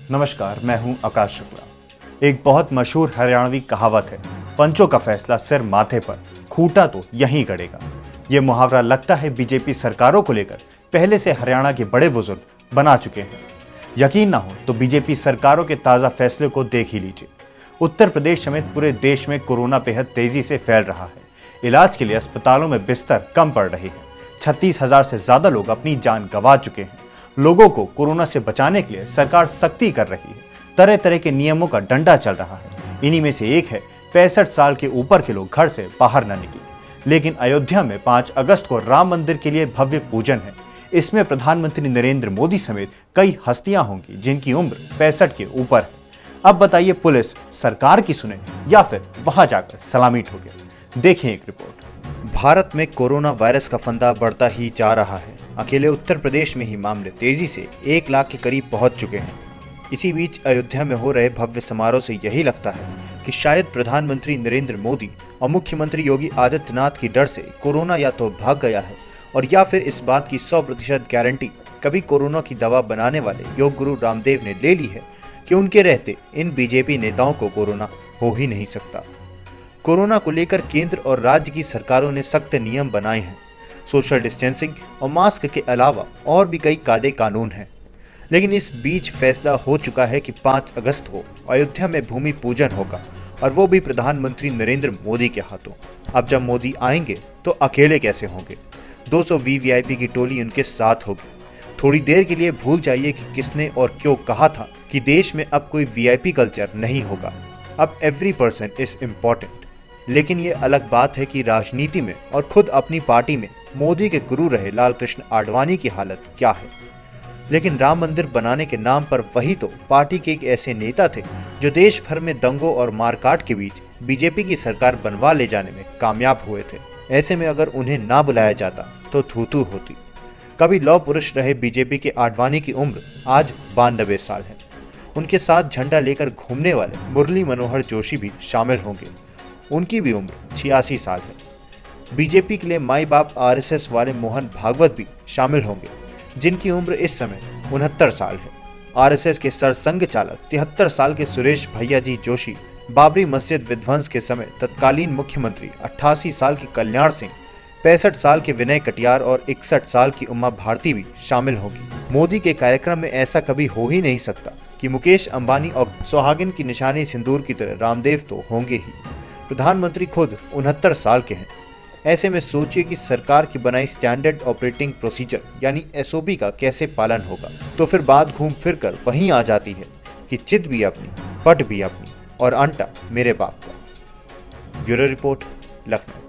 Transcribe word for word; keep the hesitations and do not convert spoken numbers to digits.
नमस्कार, मैं हूं आकाश शुक्ला। एक बहुत मशहूर हरियाणवी कहावत है, पंचों का फैसला सिर माथे पर, खूंटा तो यहीं गड़ेगा। ये मुहावरा लगता है बीजेपी सरकारों को लेकर पहले से हरियाणा के बड़े बुजुर्ग बना चुके हैं। यकीन ना हो तो बीजेपी सरकारों के ताज़ा फैसले को देख ही लीजिए। उत्तर प्रदेश समेत पूरे देश में कोरोना बेहद तेजी से फैल रहा है। इलाज के लिए अस्पतालों में बिस्तर कम पड़ रहे हैं। छत्तीस हजार से ज्यादा लोग अपनी जान गंवा चुके हैं। लोगों को कोरोना से बचाने के लिए सरकार सख्ती कर रही है। तरह तरह के नियमों का डंडा चल रहा है। इन्हीं में से एक है पैंसठ साल के ऊपर के लोग घर से बाहर न निकलें। लेकिन अयोध्या में पाँच अगस्त को राम मंदिर के लिए भव्य पूजन है। इसमें प्रधानमंत्री नरेंद्र मोदी समेत कई हस्तियां होंगी जिनकी उम्र पैंसठ के ऊपर है। अब बताइए, पुलिस सरकार की सुने या फिर वहां जाकर सलामी ठोके? देखें एक रिपोर्ट। भारत में कोरोना वायरस का फंदा बढ़ता ही जा रहा है। अकेले उत्तर प्रदेश में ही मामले तेजी से एक लाख के करीब पहुंच चुके हैं। इसी बीच अयोध्या में हो रहे भव्य समारोह से यही लगता है कि शायद प्रधानमंत्री नरेंद्र मोदी और मुख्यमंत्री योगी आदित्यनाथ की डर से कोरोना या तो भाग गया है और या फिर इस बात की सौ प्रतिशत गारंटी कभी कोरोना की दवा बनाने वाले योग गुरु रामदेव ने ले ली है कि उनके रहते इन बीजेपी नेताओं को कोरोना हो ही नहीं सकता। कोरोना को लेकर केंद्र और राज्य की सरकारों ने सख्त नियम बनाए हैं। सोशल डिस्टेंसिंग और मास्क के अलावा और भी कई कायदे कानून हैं। लेकिन इस बीच फैसला हो चुका है कि पाँच अगस्त को अयोध्या में भूमि पूजन होगा, और वो भी प्रधानमंत्री नरेंद्र मोदी के हाथों। अब जब मोदी आएंगे तो अकेले कैसे होंगे? दो सौ वीवीआईपी की टोली उनके साथ होगी। थोड़ी देर के लिए भूल जाइए कि किसने और क्यों कहा था कि देश में अब कोई वीआईपी कल्चर नहीं होगा। अब एवरी पर्सन इज इम्पोर्टेंट। लेकिन ये अलग बात है कि राजनीति में और खुद अपनी पार्टी में मोदी के गुरु रहे लाल कृष्ण आडवाणी की हालत क्या है। लेकिन राम मंदिर बनाने के नाम पर वही तो पार्टी के एक ऐसे नेता थे जो देश भर में दंगों और मारकाट के बीच बीजेपी की सरकार बनवा ले जाने में कामयाब हुए थे। ऐसे में अगर उन्हें ना बुलाया जाता तो थू थू होती। कभी लौह पुरुष रहे बीजेपी के आडवाणी की उम्र आज बानबे साल है। उनके साथ झंडा लेकर घूमने वाले मुरली मनोहर जोशी भी शामिल होंगे। उनकी भी उम्र छियासी साल है। बीजेपी के लिए माई बाप आरएसएस वाले मोहन भागवत भी शामिल होंगे, जिनकी उम्र इस समय उनहत्तर साल है। आरएसएस के सरसंघ चालक तिहत्तर साल के सुरेश भैया जी जोशी, बाबरी मस्जिद विध्वंस के समय तत्कालीन मुख्यमंत्री अट्ठासी साल के कल्याण सिंह, पैंसठ साल के विनय कटियार और इकसठ साल की उमा भारती भी शामिल होगी। मोदी के कार्यक्रम में ऐसा कभी हो ही नहीं सकता कि मुकेश अंबानी और सुहागिन की निशानी सिंदूर की तरह रामदेव तो होंगे ही। प्रधानमंत्री खुद उनहत्तर साल के हैं। ऐसे में सोचिए कि सरकार की बनाई स्टैंडर्ड ऑपरेटिंग प्रोसीजर यानी एसओपी का कैसे पालन होगा। तो फिर बात घूम फिर कर वहीं आ जाती है कि चित भी अपनी, पट भी अपनी और अंटा मेरे बाप का। Bureau report, Lucknow.